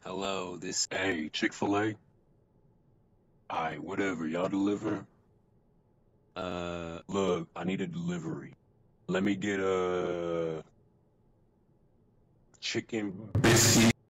Hello, this. Hey, Chick-fil-A? Alright, whatever, y'all deliver? Look, I need a delivery. Let me get a chicken biscuit.